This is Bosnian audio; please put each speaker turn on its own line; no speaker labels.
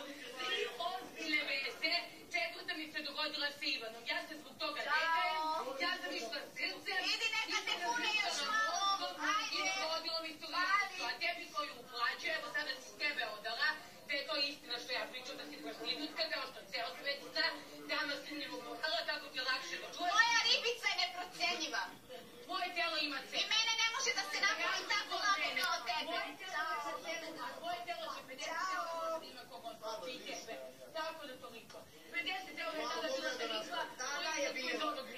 ozbiljne veze. Četvrta mi se dogodila sa Ivanom. Ja se zbog toga ne kajem. Ja sam išla srcem.
Idi, neka te pune još malo. Ajde.
I dogodilo mi se u listu. A tebi koju uplaću, evo sada si s tebe odala, da je to istina što ja pričam, da si prostitutka, kao što ceo svet zna, dama sumnjivog morala, tako ti je lakše da čuješ.
Moja ribica je neprocenjiva.
Tvoje telo ima cenu.
I mene ne može da se napravi tako lako kao tebe.
Tvoje telo će 50 eura da ima kogod i tebe. Tako da toliko. 50 eura je tada bila da nikla,
Tada je bilo.